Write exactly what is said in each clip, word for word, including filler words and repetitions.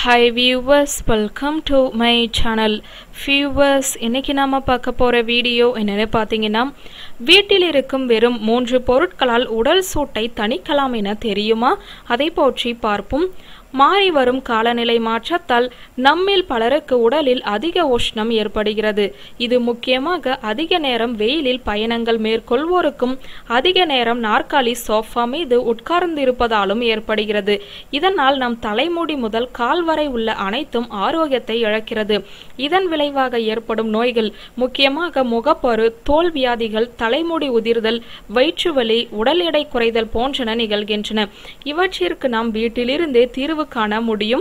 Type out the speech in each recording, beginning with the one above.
Hi viewers, welcome to my channel. Viewers, இன்னைக்கு நாம பார்க்க போற வீடியோ என்னன்னு பாத்தீங்கன்னா, வீட்டில் இருக்கும் வெறும் மூன்று பொருட்களால் உடல் சூட்டை தணிக்கலாம் என தெரியுமா? அதை பற்றி பார்ப்போம். மாறி வரும் காலநிலை மாற்றத்தால் நம்மில் பலருக்கு உடலில் அதிக உஷ்ணம் ஏற்படுகிறது. இது முக்கியமாக அதிக நேரம் வெயிலில் பயணங்கள் மேற்கொள்வோருக்கும் அதிக நேரம் நாற்காலி சோஃபா மீது உட்கார்ந்திருப்பதாலும் ஏற்படுகிறது. இதனால் நம் தலைமுடி முதல் கால் வரை உள்ள அனைத்தும் ஆரோக்கியத்தை இழக்கிறது. இதன் விளைவாக ஏற்படும் நோய்கள் முக்கியமாக முகப்பரு, தோல் வியாதிகள், தலைமுடி உதிர்தல், வயிற்றுவலி, உடல் எடை குறைதல் போன்றன நிகழ்கின்றன. இவற்றிற்கு நாம் வீட்டிலிருந்தே தீர்வு காண முடியும்.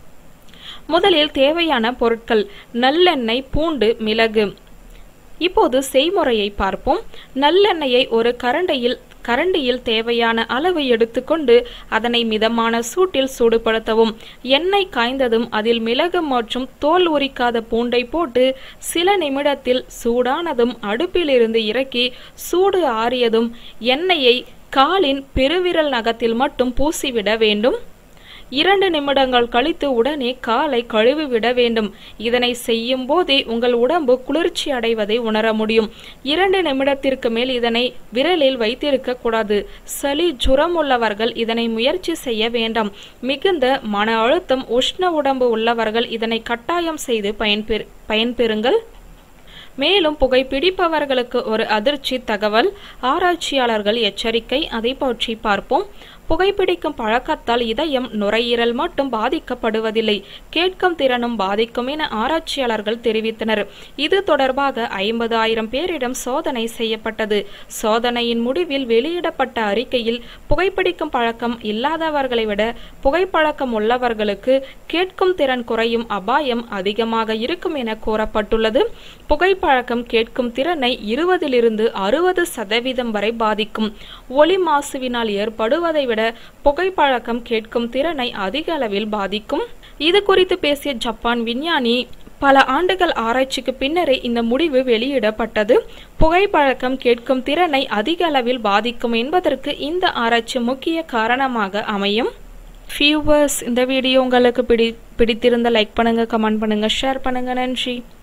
முதலில் தேவையான பொருட்கள்: நல்லெண்ணெய், பூண்டு, மிளகு. இப்போது செய்முறையை பார்ப்போம். நல்லெண்ணெயை ஒரு கரண்டியில் கரண்டியில் தேவையான அளவு எடுத்துக்கொண்டு அதனை மிதமான சூட்டில் சூடுபடுத்தவும். எண்ணெய் காய்ந்ததும் அதில் மிளகு மற்றும் தோல் உரிக்காத பூண்டை போட்டு சில நிமிடத்தில் சூடானதும் அடுப்பிலிருந்து இறக்கி சூடு ஆறியதும் எண்ணெயை காலின் பெருவிரல் நகத்தில் மட்டும் பூசிவிட வேண்டும். இரண்டு நிமிடங்கள் கழித்து உடனே காலை கழுவிவிட வேண்டும். இதனை செய்யும் போதே உங்கள் உடம்பு குளிர்ச்சி அடைவதை உணர முடியும். இரண்டு நிமிடத்திற்கு மேல் இதனை விரலில் வைத்திருக்க கூடாது. சளி, ஜுரம் உள்ளவர்கள் இதனை முயற்சி செய்ய வேண்டாம். மிகுந்த மன அழுத்தம், உஷ்ண உடம்பு உள்ளவர்கள் இதனை கட்டாயம் செய்து பயன்பெறு பயன்பெறுங்கள். மேலும் புகைப்பிடிப்பவர்களுக்கு ஒரு அதிர்ச்சி தகவல். ஆராய்ச்சியாளர்கள் எச்சரிக்கை. அதை பற்றி பார்ப்போம். புகைப்பிடிக்கும் பழக்கத்தால் இதயம், நுரையீரல் மட்டும் பாதிக்கப்படுவதில்லை, கேட்கும் திறனும் பாதிக்கும் என ஆராய்ச்சியாளர்கள் தெரிவித்தனர். இது தொடர்பாக ஐம்பது ஆயிரம் பேரிடம் சோதனை செய்யப்பட்டது. சோதனையின் முடிவில் வெளியிடப்பட்ட அறிக்கையில் புகைப்பிடிக்கும் பழக்கம் இல்லாதவர்களை விட புகைப்பழக்கம் உள்ளவர்களுக்கு கேட்கும் திறன் குறையும் அபாயம் அதிகமாக இருக்கும் என கூறப்பட்டுள்ளது. புகைப்பழக்கம் கேட்கும் திறனை இருபதிலிருந்து அறுபது சதவீதம் வரை பாதிக்கும். ஒலி மாசுவினால் ஏற்படுவதை விட புகைப்பழக்கம் கேட்கும் திறனை அதிக அளவில் பாதிக்கும். இது குறித்து பேசிய ஜப்பான் விஞ்ஞானி, பல ஆண்டுகள் ஆராய்ச்சிக்கு பின்னரே இந்த முடிவு வெளியிடப்பட்டது. புகைப்பழக்கம் கேட்கும் திறனை அதிக அளவில் பாதிக்கும் என்பதற்கு இந்த ஆராய்ச்சி முக்கிய காரணமாக அமையும். வியூவர்ஸ், இந்த வீடியோ உங்களுக்கு பிடி பிடித்திருந்த லைக் பண்ணுங்க, கமெண்ட் பண்ணுங்க, ஷேர் பண்ணுங்க. நன்றி.